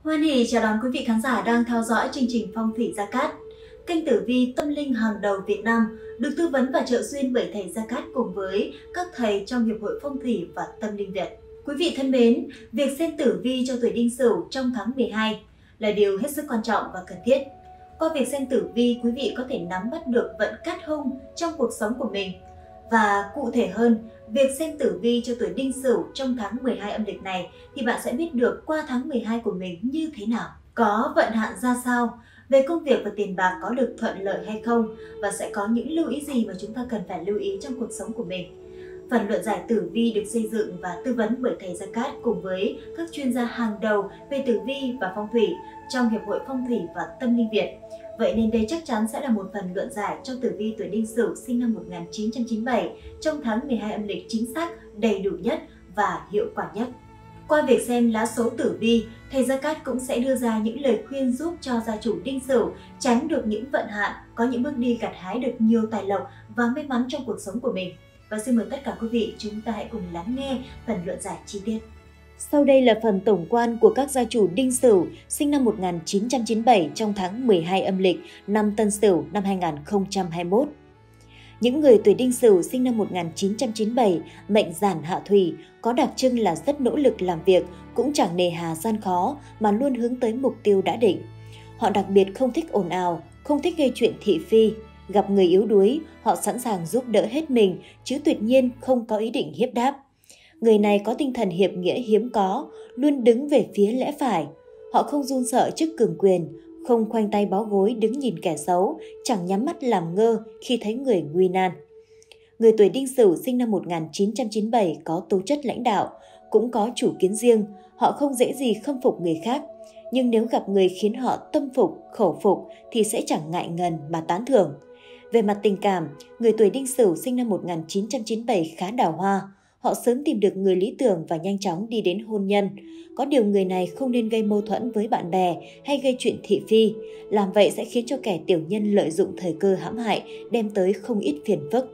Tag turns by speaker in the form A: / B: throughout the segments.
A: Hoan hỉ chào đón quý vị khán giả đang theo dõi chương trình Phong thủy Gia Cát. Kênh tử vi tâm linh hàng đầu Việt Nam được tư vấn và trợ duyên bởi thầy Gia Cát cùng với các thầy trong Hiệp hội Phong thủy và Tâm linh Việt. Quý vị thân mến, việc xem tử vi cho tuổi Đinh Sửu trong tháng 12 là điều hết sức quan trọng và cần thiết. Qua việc xem tử vi, quý vị có thể nắm bắt được vận cát hung trong cuộc sống của mình. Và cụ thể hơn, việc xem tử vi cho tuổi Đinh Sửu trong tháng 12 âm lịch này thì bạn sẽ biết được qua tháng 12 của mình như thế nào, có vận hạn ra sao, về công việc và tiền bạc có được thuận lợi hay không, và sẽ có những lưu ý gì mà chúng ta cần phải lưu ý trong cuộc sống của mình. Phần luận giải tử vi được xây dựng và tư vấn bởi thầy Gia Cát cùng với các chuyên gia hàng đầu về tử vi và phong thủy trong Hiệp hội Phong thủy và Tâm linh Việt. Vậy nên đây chắc chắn sẽ là một phần luận giải cho tử vi tuổi Đinh Sửu sinh năm 1997 trong tháng 12 âm lịch chính xác, đầy đủ nhất và hiệu quả nhất. Qua việc xem lá số tử vi, thầy Gia Cát cũng sẽ đưa ra những lời khuyên giúp cho gia chủ Đinh Sửu tránh được những vận hạn, có những bước đi gặt hái được nhiều tài lộc và may mắn trong cuộc sống của mình. Và xin mời tất cả quý vị chúng ta hãy cùng lắng nghe phần luận giải chi tiết. Sau đây là phần tổng quan của các gia chủ Đinh Sửu sinh năm 1997 trong tháng 12 âm lịch năm Tân Sửu năm 2021. Những người tuổi Đinh Sửu sinh năm 1997, mệnh giản hạ thủy, có đặc trưng là rất nỗ lực làm việc, cũng chẳng nề hà gian khó mà luôn hướng tới mục tiêu đã định. Họ đặc biệt không thích ồn ào, không thích gây chuyện thị phi. Gặp người yếu đuối, họ sẵn sàng giúp đỡ hết mình, chứ tuyệt nhiên không có ý định hiếp đáp. Người này có tinh thần hiệp nghĩa hiếm có, luôn đứng về phía lẽ phải. Họ không run sợ trước cường quyền, không khoanh tay bó gối đứng nhìn kẻ xấu, chẳng nhắm mắt làm ngơ khi thấy người nguy nan. Người tuổi Đinh Sửu sinh năm 1997 có tố chất lãnh đạo, cũng có chủ kiến riêng, họ không dễ gì khâm phục người khác. Nhưng nếu gặp người khiến họ tâm phục, khẩu phục thì sẽ chẳng ngại ngần mà tán thưởng. Về mặt tình cảm, người tuổi Đinh Sửu sinh năm 1997 khá đào hoa. Họ sớm tìm được người lý tưởng và nhanh chóng đi đến hôn nhân. Có điều người này không nên gây mâu thuẫn với bạn bè hay gây chuyện thị phi. Làm vậy sẽ khiến cho kẻ tiểu nhân lợi dụng thời cơ hãm hại, đem tới không ít phiền phức.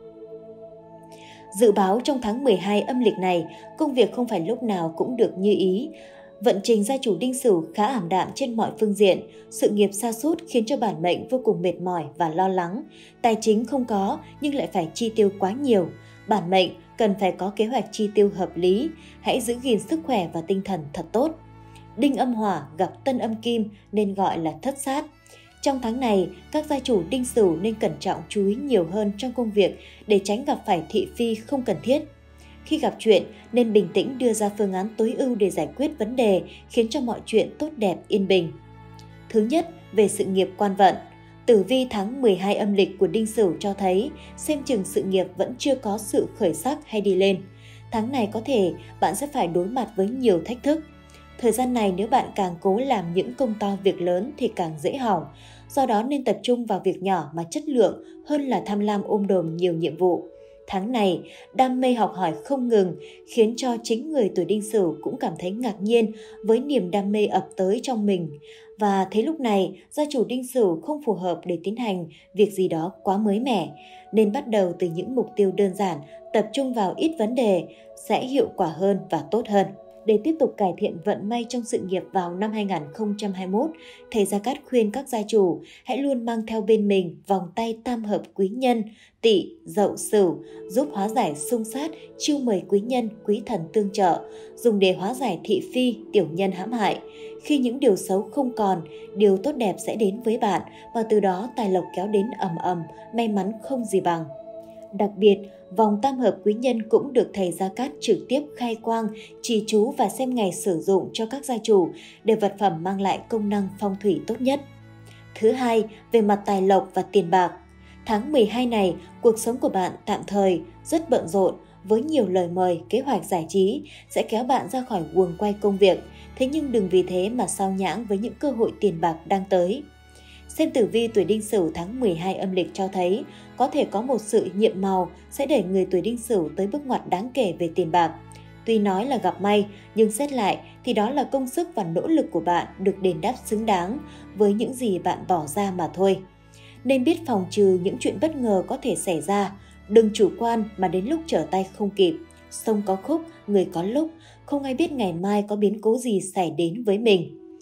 A: Dự báo trong tháng 12 âm lịch này, công việc không phải lúc nào cũng được như ý. Vận trình gia chủ Đinh Sửu khá ảm đạm trên mọi phương diện, sự nghiệp sa sút khiến cho bản mệnh vô cùng mệt mỏi và lo lắng. Tài chính không có nhưng lại phải chi tiêu quá nhiều. Bản mệnh cần phải có kế hoạch chi tiêu hợp lý, hãy giữ gìn sức khỏe và tinh thần thật tốt. Đinh âm hỏa gặp tân âm kim nên gọi là thất sát. Trong tháng này, các gia chủ Đinh Sửu nên cẩn trọng chú ý nhiều hơn trong công việc để tránh gặp phải thị phi không cần thiết. Khi gặp chuyện, nên bình tĩnh đưa ra phương án tối ưu để giải quyết vấn đề, khiến cho mọi chuyện tốt đẹp yên bình. Thứ nhất, về sự nghiệp quan vận. Tử vi tháng 12 âm lịch của Đinh Sửu cho thấy xem chừng sự nghiệp vẫn chưa có sự khởi sắc hay đi lên. Tháng này có thể bạn sẽ phải đối mặt với nhiều thách thức. Thời gian này nếu bạn càng cố làm những công to việc lớn thì càng dễ hỏng. Do đó nên tập trung vào việc nhỏ mà chất lượng hơn là tham lam ôm đồm nhiều nhiệm vụ. Tháng này, đam mê học hỏi không ngừng, khiến cho chính người tuổi Đinh Sửu cũng cảm thấy ngạc nhiên với niềm đam mê ập tới trong mình. Và thế lúc này, gia chủ Đinh Sửu không phù hợp để tiến hành việc gì đó quá mới mẻ, nên bắt đầu từ những mục tiêu đơn giản, tập trung vào ít vấn đề, sẽ hiệu quả hơn và tốt hơn. Để tiếp tục cải thiện vận may trong sự nghiệp vào năm 2021, thầy Gia Cát khuyên các gia chủ hãy luôn mang theo bên mình vòng tay tam hợp quý nhân, Tỵ, Dậu, Sửu, giúp hóa giải xung sát, chiêu mời quý nhân, quý thần tương trợ, dùng để hóa giải thị phi, tiểu nhân hãm hại. Khi những điều xấu không còn, điều tốt đẹp sẽ đến với bạn và từ đó tài lộc kéo đến ầm ầm, may mắn không gì bằng. Đặc biệt, vòng tam hợp quý nhân cũng được thầy Gia Cát trực tiếp khai quang, trì chú và xem ngày sử dụng cho các gia chủ để vật phẩm mang lại công năng phong thủy tốt nhất. Thứ hai, về mặt tài lộc và tiền bạc. Tháng 12 này, cuộc sống của bạn tạm thời rất bận rộn với nhiều lời mời, kế hoạch giải trí sẽ kéo bạn ra khỏi guồng quay công việc. Thế nhưng đừng vì thế mà sao nhãng với những cơ hội tiền bạc đang tới. Xem tử vi tuổi Đinh Sửu tháng 12 âm lịch cho thấy có thể có một sự nhiệm màu sẽ đẩy người tuổi Đinh Sửu tới bước ngoặt đáng kể về tiền bạc. Tuy nói là gặp may, nhưng xét lại thì đó là công sức và nỗ lực của bạn được đền đáp xứng đáng với những gì bạn bỏ ra mà thôi. Nên biết phòng trừ những chuyện bất ngờ có thể xảy ra, đừng chủ quan mà đến lúc trở tay không kịp. Sông có khúc, người có lúc, không ai biết ngày mai có biến cố gì xảy đến với mình.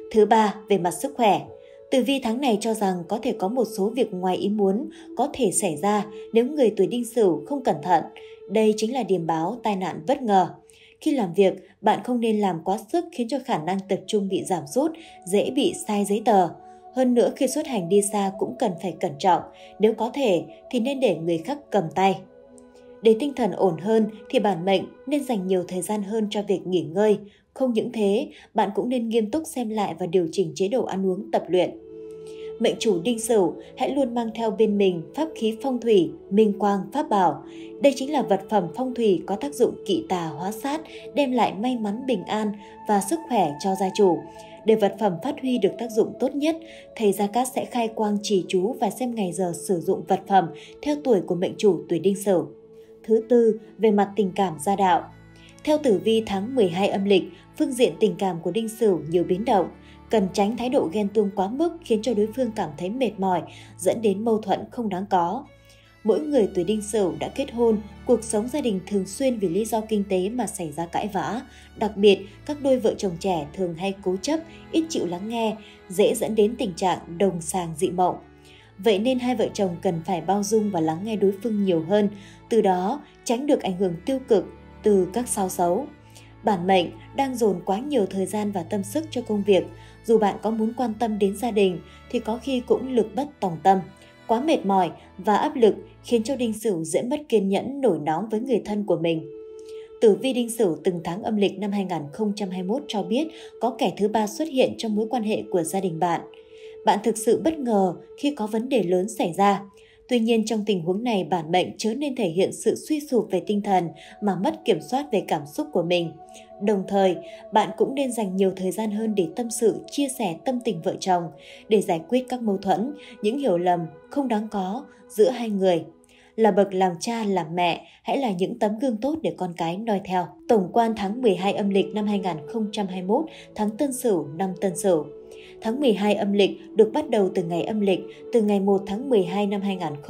A: Thứ ba, về mặt sức khỏe. Tử vi tháng này cho rằng có thể có một số việc ngoài ý muốn có thể xảy ra nếu người tuổi Đinh Sửu không cẩn thận. Đây chính là điềm báo tai nạn bất ngờ. Khi làm việc, bạn không nên làm quá sức khiến cho khả năng tập trung bị giảm sút, dễ bị sai giấy tờ. Hơn nữa khi xuất hành đi xa cũng cần phải cẩn trọng, nếu có thể thì nên để người khác cầm tay. Để tinh thần ổn hơn thì bản mệnh nên dành nhiều thời gian hơn cho việc nghỉ ngơi. Không những thế, bạn cũng nên nghiêm túc xem lại và điều chỉnh chế độ ăn uống tập luyện. Mệnh chủ Đinh Sửu hãy luôn mang theo bên mình pháp khí phong thủy, minh quang, pháp bảo. Đây chính là vật phẩm phong thủy có tác dụng kỵ tà hóa sát, đem lại may mắn bình an và sức khỏe cho gia chủ. Để vật phẩm phát huy được tác dụng tốt nhất, thầy Gia Cát sẽ khai quang trì chú và xem ngày giờ sử dụng vật phẩm theo tuổi của mệnh chủ tuổi Đinh Sửu. Thứ tư, về mặt tình cảm gia đạo. Theo tử vi tháng 12 âm lịch, phương diện tình cảm của Đinh Sửu nhiều biến động. Cần tránh thái độ ghen tuông quá mức khiến cho đối phương cảm thấy mệt mỏi, dẫn đến mâu thuẫn không đáng có. Mỗi người tuổi Đinh Sửu đã kết hôn, cuộc sống gia đình thường xuyên vì lý do kinh tế mà xảy ra cãi vã. Đặc biệt, các đôi vợ chồng trẻ thường hay cố chấp, ít chịu lắng nghe, dễ dẫn đến tình trạng đồng sàng dị mộng. Vậy nên hai vợ chồng cần phải bao dung và lắng nghe đối phương nhiều hơn, từ đó tránh được ảnh hưởng tiêu cực từ các sao xấu. Bản mệnh đang dồn quá nhiều thời gian và tâm sức cho công việc, dù bạn có muốn quan tâm đến gia đình thì có khi cũng lực bất tòng tâm. Quá mệt mỏi và áp lực khiến cho Đinh Sửu dễ mất kiên nhẫn, nổi nóng với người thân của mình. Tử vi Đinh Sửu từng tháng âm lịch năm 2021 cho biết có kẻ thứ ba xuất hiện trong mối quan hệ của gia đình bạn. Bạn thực sự bất ngờ khi có vấn đề lớn xảy ra. Tuy nhiên trong tình huống này bản mệnh chớ nên thể hiện sự suy sụp về tinh thần mà mất kiểm soát về cảm xúc của mình. Đồng thời, bạn cũng nên dành nhiều thời gian hơn để tâm sự, chia sẻ tâm tình vợ chồng, để giải quyết các mâu thuẫn, những hiểu lầm không đáng có giữa hai người. Là bậc làm cha, làm mẹ, hãy là những tấm gương tốt để con cái noi theo. Tổng quan tháng 12 âm lịch năm 2021, tháng Tân Sửu, năm Tân Sửu. Tháng 12 âm lịch được bắt đầu từ ngày âm lịch, từ ngày 1 tháng 12 năm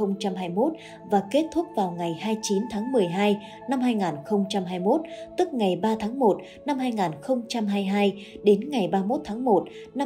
A: 2021 và kết thúc vào ngày 29 tháng 12 năm 2021, tức ngày 3 tháng 1 năm 2022 đến ngày 31 tháng 1 năm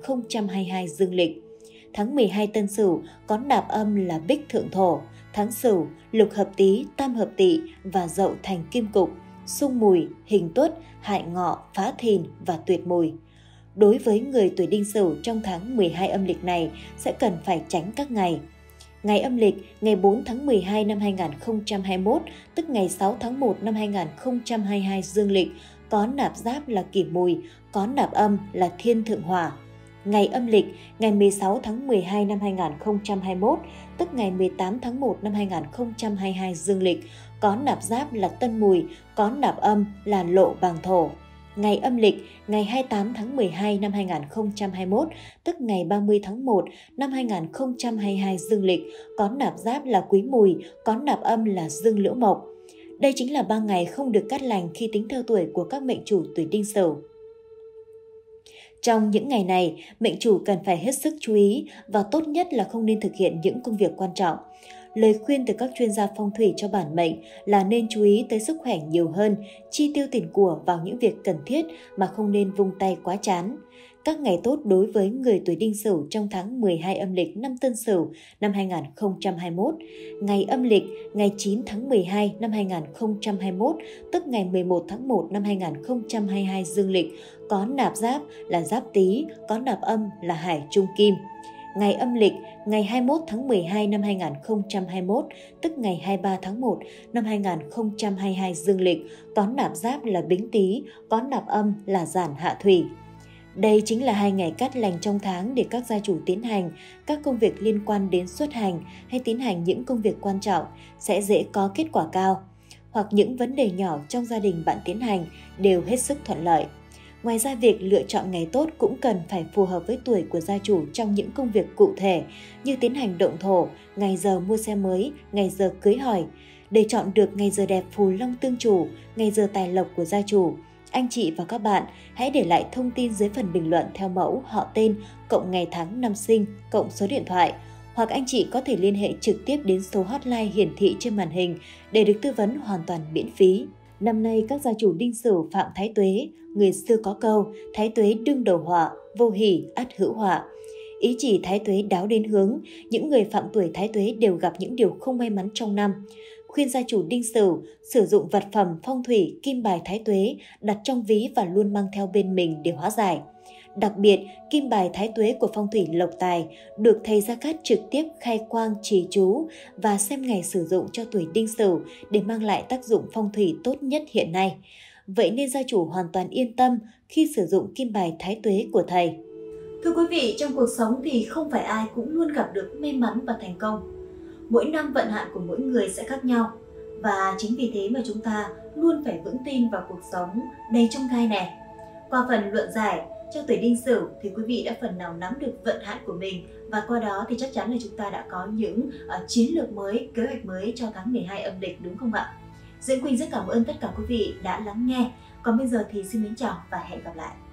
A: 2022 dương lịch. Tháng 12 Tân Sửu có nạp âm là Bích Thượng Thổ, tháng Sửu, Lục Hợp Tý, Tam Hợp Tỵ và Dậu thành Kim Cục, xung Mùi, Hình Tuất, Hại Ngọ, Phá Thìn và Tuyệt Mùi. Đối với người tuổi Đinh Sửu trong tháng 12 âm lịch này sẽ cần phải tránh các ngày. Ngày âm lịch, ngày 4 tháng 12 năm 2021, tức ngày 6 tháng 1 năm 2022 dương lịch, có nạp giáp là Kỷ Mùi, có nạp âm là Thiên Thượng Hỏa. Ngày âm lịch, ngày 16 tháng 12 năm 2021, tức ngày 18 tháng 1 năm 2022 dương lịch, có nạp giáp là Tân Mùi, có nạp âm là Lộ Bàng Thổ. Ngày âm lịch, ngày 28 tháng 12 năm 2021, tức ngày 30 tháng 1 năm 2022 dương lịch, có nạp giáp là Quý Mùi, có nạp âm là Dương Liễu Mộc. Đây chính là 3 ngày không được cát lành khi tính theo tuổi của các mệnh chủ tuổi Đinh Sửu. Trong những ngày này, mệnh chủ cần phải hết sức chú ý và tốt nhất là không nên thực hiện những công việc quan trọng. Lời khuyên từ các chuyên gia phong thủy cho bản mệnh là nên chú ý tới sức khỏe nhiều hơn, chi tiêu tiền của vào những việc cần thiết mà không nên vung tay quá chán. Các ngày tốt đối với người tuổi Đinh Sửu trong tháng 12 âm lịch năm Tân Sửu năm 2021. Ngày âm lịch ngày 9 tháng 12 năm 2021, tức ngày 11 tháng 1 năm 2022 dương lịch, có nạp giáp là Giáp Tý, có nạp âm là Hải Trung Kim. Ngày âm lịch ngày 21 tháng 12 năm 2021, tức ngày 23 tháng 1 năm 2022 dương lịch, có nạp giáp là Bính Tý, có nạp âm là Giản Hạ Thủy. Đây chính là 2 ngày cát lành trong tháng để các gia chủ tiến hành các công việc liên quan đến xuất hành hay tiến hành những công việc quan trọng sẽ dễ có kết quả cao, hoặc những vấn đề nhỏ trong gia đình bạn tiến hành đều hết sức thuận lợi. Ngoài ra, việc lựa chọn ngày tốt cũng cần phải phù hợp với tuổi của gia chủ trong những công việc cụ thể như tiến hành động thổ, ngày giờ mua xe mới, ngày giờ cưới hỏi. Để chọn được ngày giờ đẹp phù long tương chủ, ngày giờ tài lộc của gia chủ, anh chị và các bạn hãy để lại thông tin dưới phần bình luận theo mẫu họ tên, cộng ngày tháng năm sinh, cộng số điện thoại. Hoặc anh chị có thể liên hệ trực tiếp đến số hotline hiển thị trên màn hình để được tư vấn hoàn toàn miễn phí. Năm nay các gia chủ đinh sửu phạm thái tuế, người xưa có câu thái tuế đương đầu họa, vô hỷ ắt hữu họa. Ý chỉ thái tuế đáo đến hướng, những người phạm tuổi thái tuế đều gặp những điều không may mắn trong năm. Khuyên gia chủ đinh sửu sử dụng vật phẩm phong thủy kim bài thái tuế đặt trong ví và luôn mang theo bên mình để hóa giải. Đặc biệt, kim bài thái tuế của phong thủy lộc tài được thầy Gia Cát trực tiếp khai quang trì chú và xem ngày sử dụng cho tuổi đinh sửu để mang lại tác dụng phong thủy tốt nhất hiện nay. Vậy nên gia chủ hoàn toàn yên tâm khi sử dụng kim bài thái tuế của thầy. Thưa quý vị, trong cuộc sống thì không phải ai cũng luôn gặp được may mắn và thành công. Mỗi năm vận hạn của mỗi người sẽ khác nhau. Và chính vì thế mà chúng ta luôn phải vững tin vào cuộc sống đầy chông gai này. Qua phần luận giải cho tuổi đinh sửu thì quý vị đã phần nào nắm được vận hạn của mình, và qua đó thì chắc chắn là chúng ta đã có những chiến lược mới, kế hoạch mới cho tháng 12 âm lịch, đúng không ạ? Diễm Quỳnh rất cảm ơn tất cả quý vị đã lắng nghe. Còn bây giờ thì xin mến chào và hẹn gặp lại.